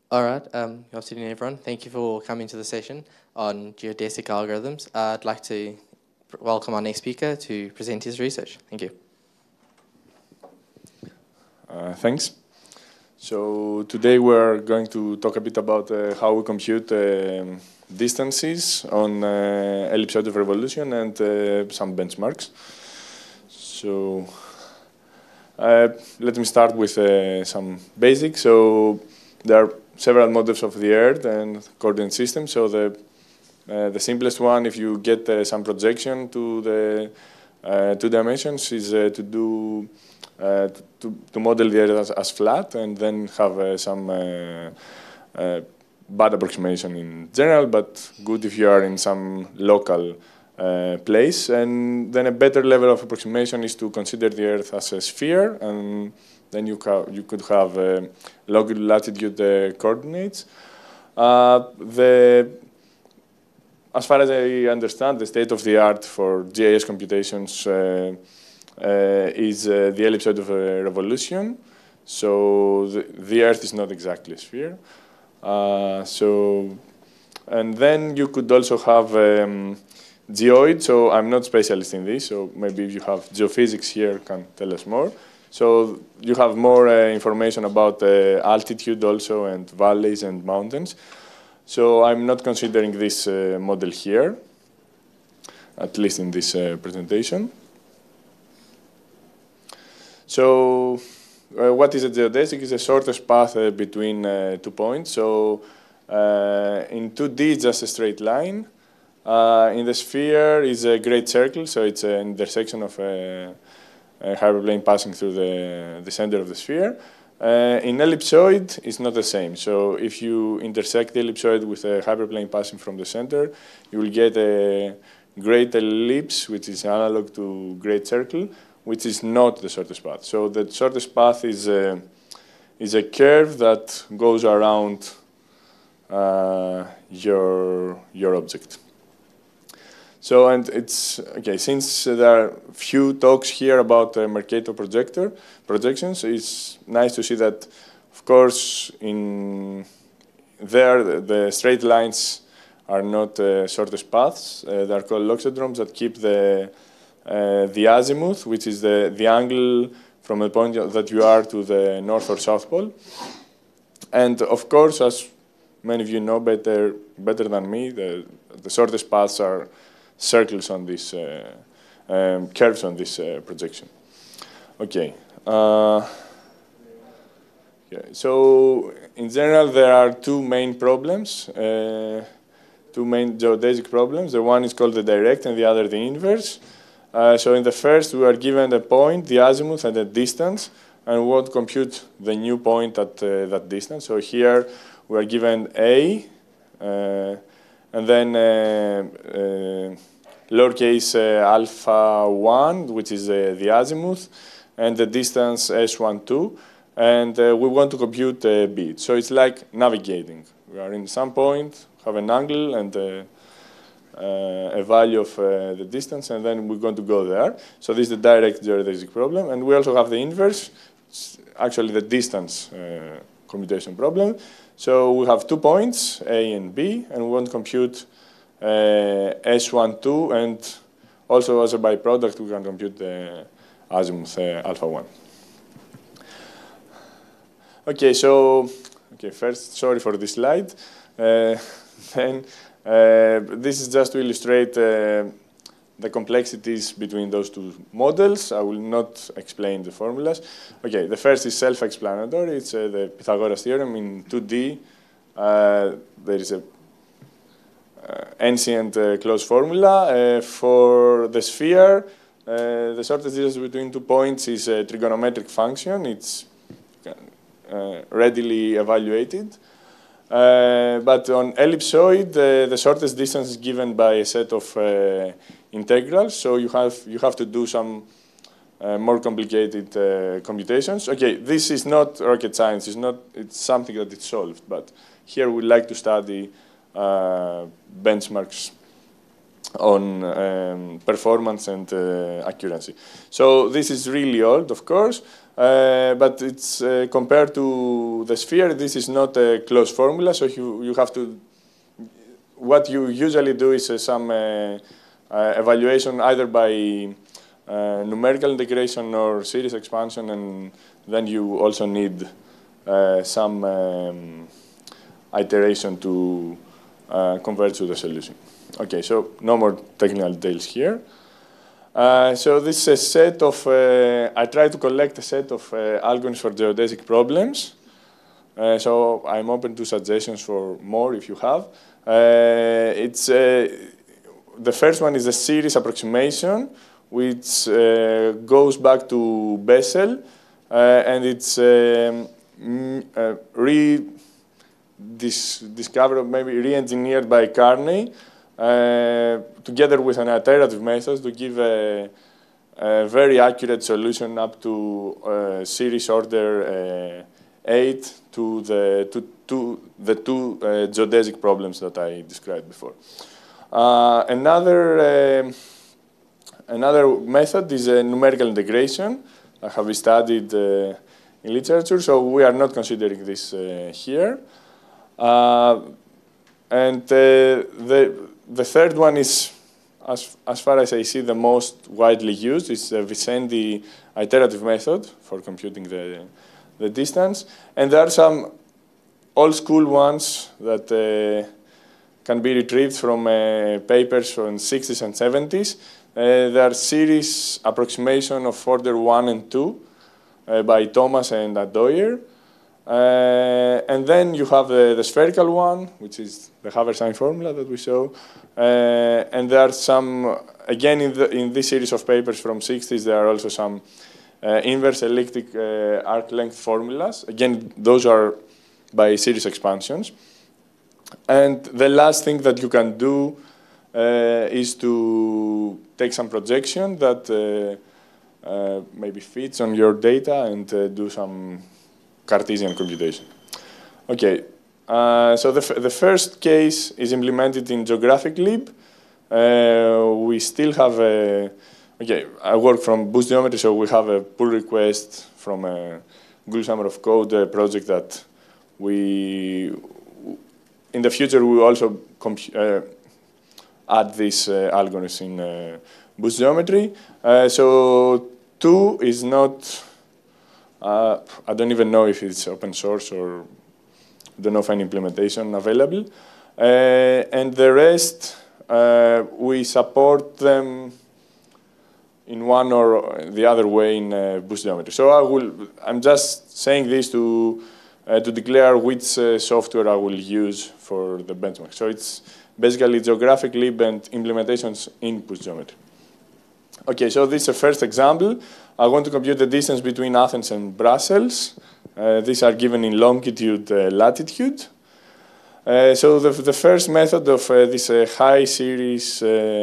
All right, good afternoon, everyone. Thank you for coming to the session on geodesic algorithms. I'd like to welcome our next speaker to present his research. Thank you. Thanks. So today we're going to talk a bit about how we compute distances on ellipsoid of revolution and some benchmarks. So let me start with some basics. So there are several models of the Earth and coordinate system. So the simplest one, if you get some projection to the 2 dimensions, is to model the Earth as flat and then have some bad approximation in general, but good if you are in some local place. And then a better level of approximation is to consider the Earth as a sphere, and then you could have latitude coordinates. As far as I understand, the state of the art for GIS computations is the ellipsoid of revolution. So the Earth is not exactly a sphere. And then you could also have geoid. So I'm not specialist in this, so maybe if you have geophysics here, can tell us more. So you have more information about altitude also, and valleys and mountains. So I'm not considering this model here, at least in this presentation. So what is a geodesic? It's the shortest path between 2 points. So in 2D, it's just a straight line. In the sphere is a great circle, so it's an intersection of a hyperplane passing through the center of the sphere. In ellipsoid, it's not the same. So if you intersect the ellipsoid with a hyperplane passing from the center, you will get a great ellipse, which is analog to great circle, which is not the shortest path. So the shortest path is a curve that goes around your object. So, and it's, okay, since there are few talks here about Mercator projections, it's nice to see that, of course, in there, the straight lines are not shortest paths. They are called loxodromes that keep the azimuth, which is the angle from the point that you are to the north or south pole. And of course, as many of you know better than me, the shortest paths are circles on this, curves on this projection. Okay. So in general, there are 2 main problems, 2 main geodesic problems. The one is called the direct and the other the inverse. So in the first, we are given a point, the azimuth, and a distance, and we want to compute the new point at that distance. So here, we are given A, and then lowercase alpha 1, which is the azimuth, and the distance S12, and we want to compute B. So it's like navigating. We are in some point, have an angle and a value of the distance, and then we're going to go there. So this is the direct geodesic problem, and we also have the inverse, actually the distance computation problem. So we have 2 points, A and B, and we want to compute S12, and also as a byproduct, we can compute the azimuth alpha 1. Okay, so first, sorry for this slide. Then this is just to illustrate the complexities between those 2 models. I will not explain the formulas. Okay, the first is self-explanatory. It's the Pythagoras theorem. In 2D, there is a ancient closed formula. For the sphere, the shortest distance between 2 points is a trigonometric function. It's readily evaluated. But on ellipsoid, the shortest distance is given by a set of integrals. So you have to do some more complicated computations. Okay, this is not rocket science. It's something that is solved. But here we'd like to study benchmarks on performance and accuracy. So this is really old, of course, but it's compared to the sphere, this is not a closed formula, so you have to, what you usually do is some evaluation either by numerical integration or series expansion, and then you also need some iteration to convert to the solution. Okay, so no more technical details here. So this is a set of, I try to collect a set of algorithms for geodesic problems. So I'm open to suggestions for more if you have. The first one is a series approximation, which goes back to Bessel, and it's discovered, maybe re-engineered by Carney, together with an iterative method to give a very accurate solution up to series order 8 to the two geodesic problems that I described before. Another method is a numerical integration that have been studied in literature, so we are not considering this here. And the third one is, as far as I see, the most widely used. It's the Vicendi iterative method for computing the distance. And there are some old school ones that can be retrieved from papers from 60s and 70s. There are series approximation of order 1 and 2 by Thomas and Adoyer. And then you have the spherical one, which is the Haber-Sein formula that we saw. And there are some, again, in this series of papers from 60s, there are also some inverse elliptic arc length formulas. Again, those are by series expansions. And the last thing that you can do is to take some projection that maybe fits on your data and do some Cartesian computation. Okay, so the first case is implemented in GeographicLib. We still have okay, I work from Boost Geometry, so we have a pull request from a Google Summer of Code project that in the future we will also add this algorithm in Boost Geometry. So 2 is not, I don't even know if it's open source or don't know of any implementation available. And the rest, we support them in one or the other way in Boost Geometry. So I'm just saying this to declare which software I will use for the benchmark. So it's basically GeographicLib and implementations in Boost Geometry. Okay, so this is a first example. I want to compute the distance between Athens and Brussels. These are given in longitude, latitude. So the first method of this high series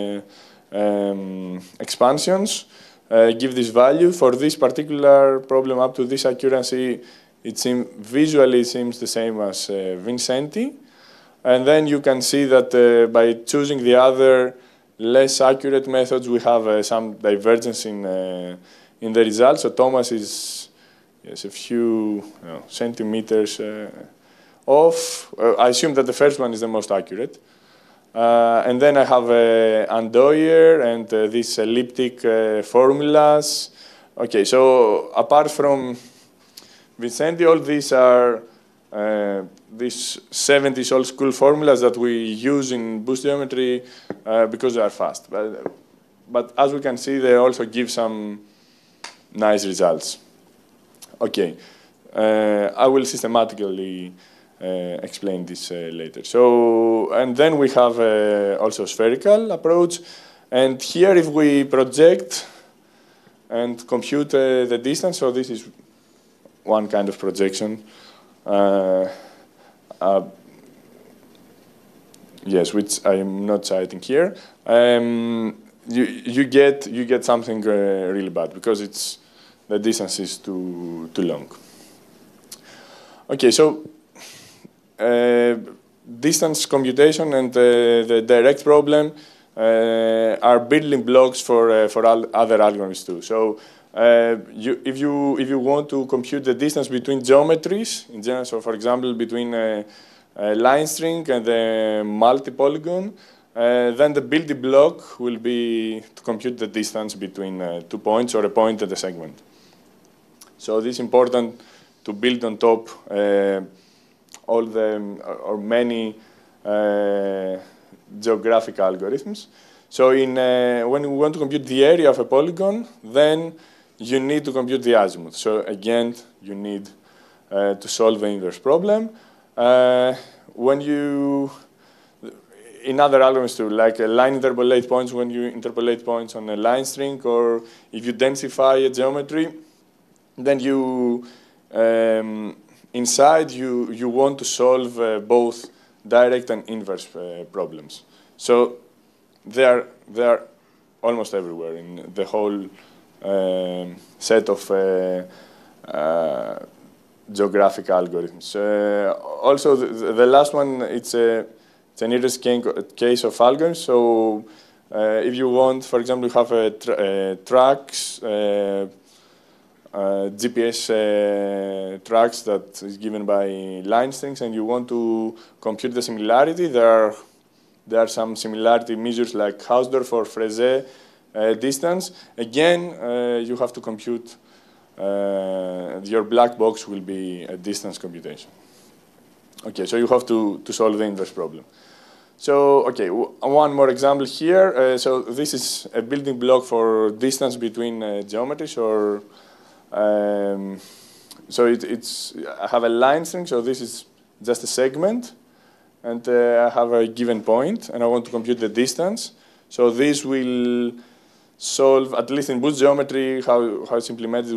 expansions give this value. For this particular problem up to this accuracy, visually it seems the same as Vincenti. And then you can see that by choosing the other less accurate methods, we have some divergence in the results. So Thomas is a few centimeters off. I assume that the first one is the most accurate. And then I have Andoyer and these elliptic formulas. Okay, so apart from Vincenti, all these are these 70s old school formulas that we use in Boost Geometry because they are fast. But as we can see, they also give some nice results. Okay, I will systematically explain this later. So, and then we have also spherical approach. And here if we project and compute the distance, so this is one kind of projection. Yes, which I'm not citing here. You get something really bad because the distance is too long. Okay, so distance computation and the direct problem. are building blocks for all other algorithms too. So if you want to compute the distance between geometries in general, so for example between a line string and a multi-polygon, then the building block will be to compute the distance between 2 points or a point and a segment. So this is important to build on top all the or many geographic algorithms. So when we want to compute the area of a polygon, then you need to compute the azimuth. So again, you need to solve the inverse problem. When you, in other algorithms too, like line interpolate points, when you interpolate points on a line string, or if you densify a geometry, then you, inside you want to solve both direct and inverse problems. So they are almost everywhere in the whole set of geographic algorithms. Also, the last one, it's an interesting case of algorithms. So if you want, for example, you have tracks, GPS tracks that is given by line strings, and you want to compute the similarity. There are some similarity measures like Hausdorff or Frezé distance. Again, you have to compute, your black box will be a distance computation. Okay, so you have to solve the inverse problem. So, okay, one more example here. So this is a building block for distance between geometries, or so I have a line string, so this is just a segment, and I have a given point, and I want to compute the distance. So this will solve, at least in Boost Geometry, how it's implemented,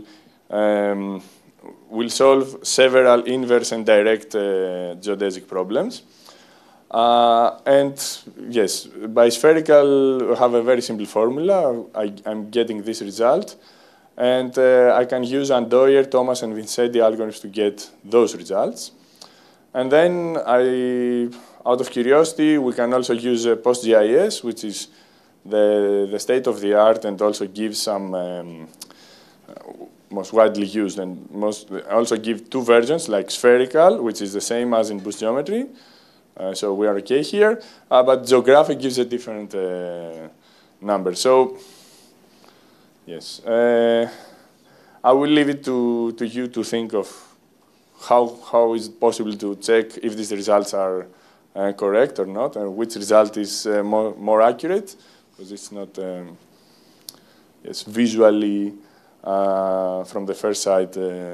will solve several inverse and direct geodesic problems. And yes, by spherical, I have a very simple formula. I'm getting this result. And I can use Andoyer, Thomas, and Vincetti algorithms to get those results. And then, out of curiosity, we can also use PostGIS, which is the state of the art, and also give some most widely used, and also give two versions, like spherical, which is the same as in Boost Geometry. So we are okay here. But geographic gives a different number. So yes, I will leave it to you to think of how is it possible to check if these results are correct or not, and which result is more accurate, because it's not yes, visually from the first sight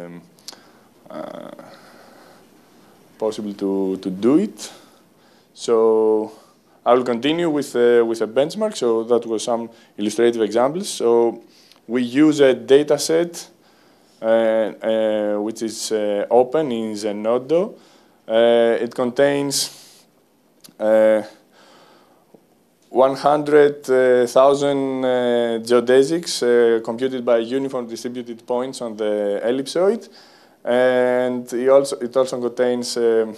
possible to do it. So I will continue with a benchmark. So that was some illustrative examples. So we use a data set which is open in Zenodo. It contains 100,000 geodesics computed by uniform distributed points on the ellipsoid. And it also contains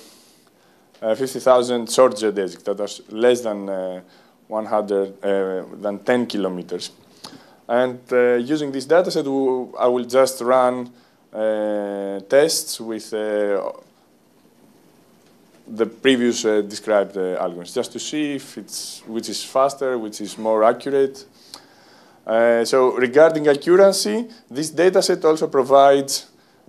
50,000 short geodesics that are less than 10 kilometers. And using this dataset, I will just run tests with the previous described algorithms, just to see if which is faster, which is more accurate. So regarding accuracy, this dataset also provides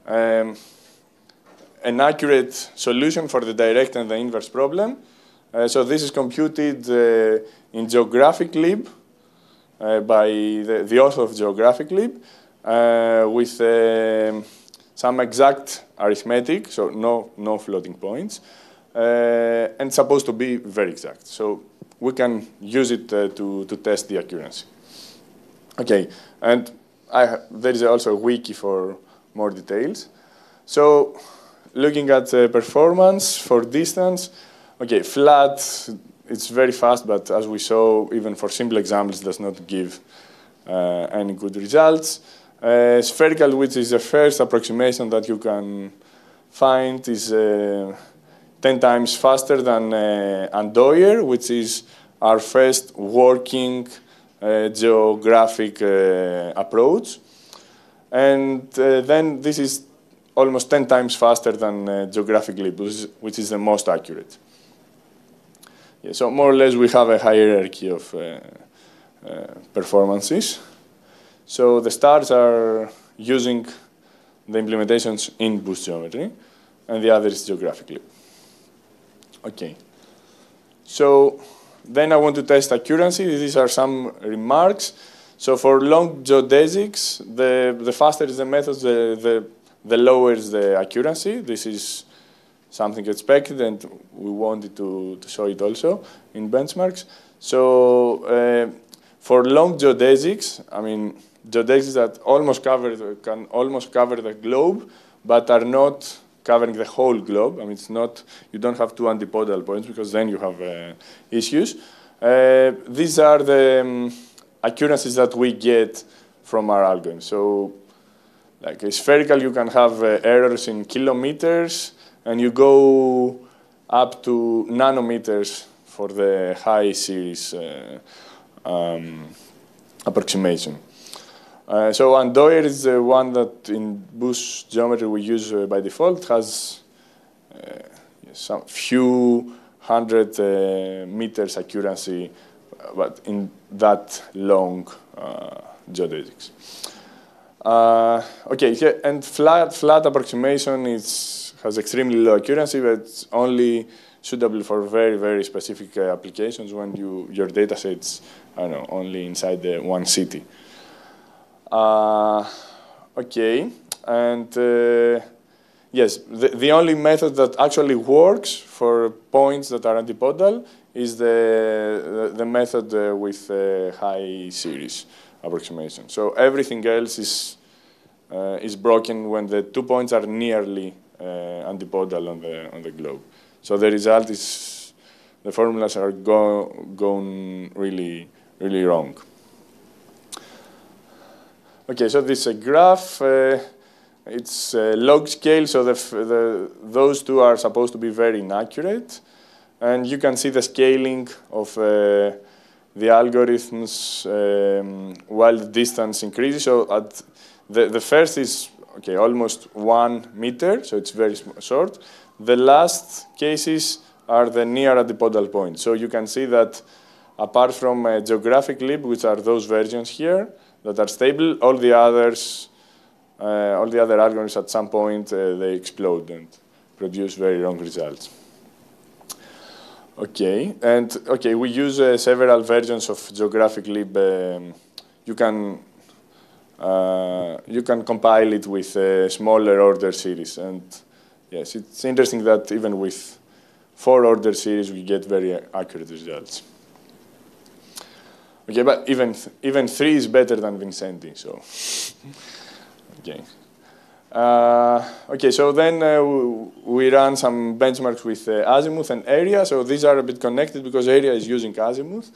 an accurate solution for the direct and the inverse problem. So this is computed in GeographicLib by the author of GeographicLib with some exact arithmetic, so no floating points, and supposed to be very exact. So we can use it to test the accuracy. Okay, and there is also a wiki for more details. So looking at performance for distance, okay, flat, it's very fast, but as we saw, even for simple examples, does not give any good results. Spherical, which is the first approximation that you can find, is 10 times faster than Andoyer, which is our first working geographic approach. And then this is almost 10 times faster than GeographicLib, which is the most accurate. Yeah, so more or less we have a hierarchy of performances. So the stars are using the implementations in Boost Geometry, and the other is GeographicLib. Okay. So then I want to test accuracy. These are some remarks. So for long geodesics, the faster is the method, the lower is the accuracy. This is something expected, and we wanted to show it also in benchmarks. So for long geodesics, I mean, geodesics that can almost cover the globe, but are not covering the whole globe. I mean, it's not, you don't have two antipodal points because then you have issues. These are the accuracies that we get from our algorithm. So like a spherical, you can have errors in kilometers, and you go up to nanometers for the high series approximation. So Andoyer is the one that in Boost Geometry we use by default. It has some few hundred meters accuracy, but in that long geodesics. Okay, and flat approximation has extremely low accuracy, but it's only suitable for very, very specific applications when your data sets, I don't know, only inside the one city. Okay, and yes, the only method that actually works for points that are antipodal is the method with high series approximation. So everything else is broken when the 2 points are nearly antipodal on the globe. So the result is the formulas are going really, really wrong. Okay, so this is a graph. It's log scale, so those two are supposed to be very inaccurate. And you can see the scaling of the algorithms while the distance increases. So at the first is almost 1 meter, so it's very short. The last cases are the near antipodal points. So you can see that apart from GeographicLib, which are those versions here that are stable, all the other algorithms at some point they explode and produce very wrong results. Okay, and we use several versions of GeographicLib. You can compile it with a smaller order series, and yes, it's interesting that even with 4 order series we get very accurate results. Okay, but even 3 is better than Vincenti. So okay. Okay, so then we run some benchmarks with azimuth and area. So these are a bit connected because area is using azimuth.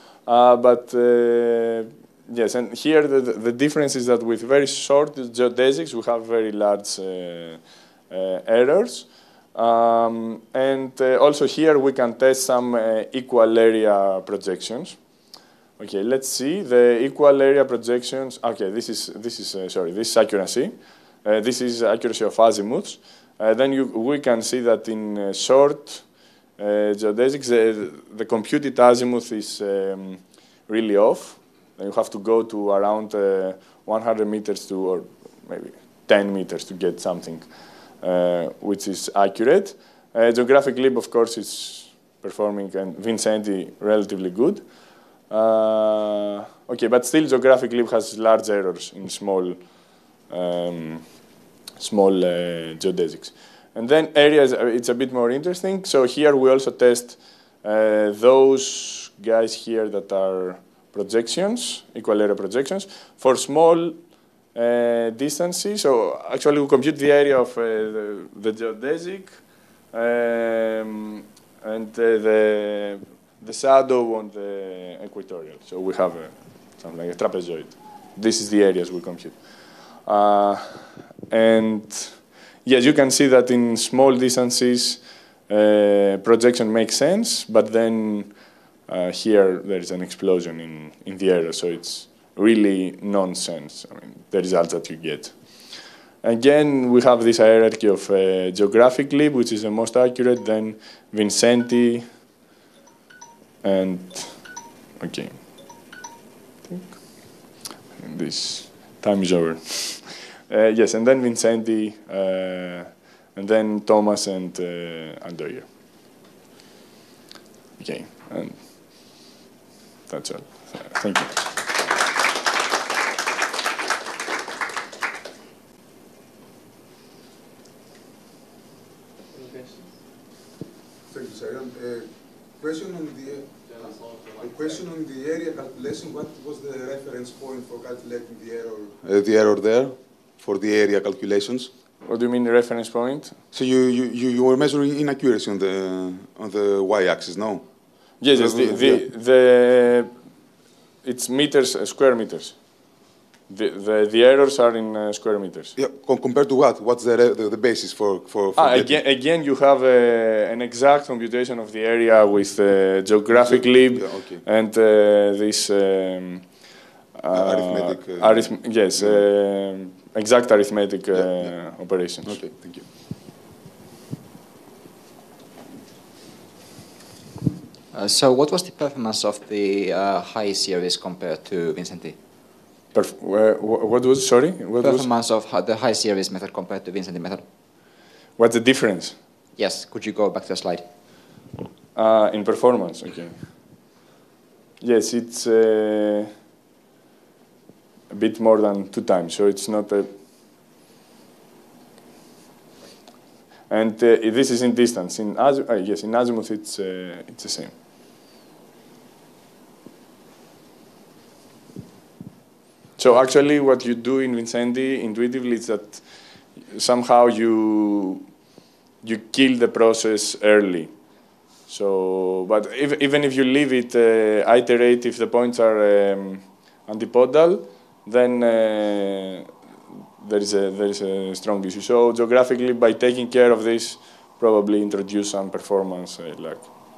Yes, and here the difference is that with very short geodesics, we have very large errors. And also here we can test some equal area projections. Okay, let's see the equal area projections. Okay, this is accuracy. This is accuracy of azimuths. Then we can see that in short geodesics, the computed azimuth is really off. You have to go to around 100 meters or maybe 10 meters to get something which is accurate. GeographicLib, of course, is performing, and Vincenti relatively good. Okay, but still GeographicLib has large errors in small geodesics. And then areas, it's a bit more interesting. So here we also test those guys here that are projections, equal area projections, for small distances. So actually we compute the area of the geodesic and the shadow on the equatorial. So we have something like a trapezoid. This is the areas we compute. And yes, you can see that in small distances, projection makes sense, but then here there is an explosion in the error, so it's really nonsense, I mean, the results that you get. Again, we have this hierarchy of GeographicLib, which is the most accurate, then Vincenti, and okay. And this time is over. Yes, and then Vincenti, and then Thomas and Andoyer. Okay, and that's all. Thank you. Thank you, Sharon. Question on the area calculation. What was the reference point for calculating the error? The error there for the area calculations. What do you mean the reference point? So you were measuring inaccuracy on the y-axis, no? Yes, yes. It's meters, square meters. The errors are in square meters. Yeah, compared to what? What's the basis for again, you have an exact computation of the area with GeographicLib and this arithmetic. Yes, exact arithmetic operations. Okay, thank you. So what was the performance of the high series compared to Vincenti? What was, sorry? What performance of the high series method compared to Vincenti method. What's the difference? Yes, could you go back to the slide? In performance, okay. Yes, it's a bit more than 2 times, so it's not a... And this is in distance. In yes, in azimuth it's the same. So actually what you do in Vincenti intuitively is that somehow you kill the process early. So, but even if you leave it iterate, if the points are antipodal, then there is a strong issue. So geographically, by taking care of this, probably introduce some performance lag.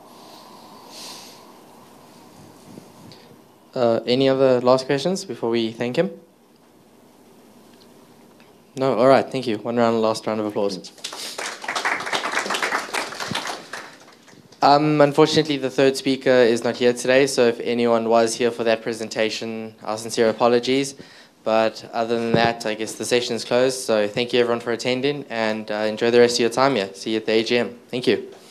Any other last questions before we thank him? No? All right, thank you. Last round of applause. Unfortunately, the third speaker is not here today, so if anyone was here for that presentation, our sincere apologies. But other than that, I guess the session is closed, so thank you everyone for attending, and enjoy the rest of your time here. See you at the AGM. Thank you.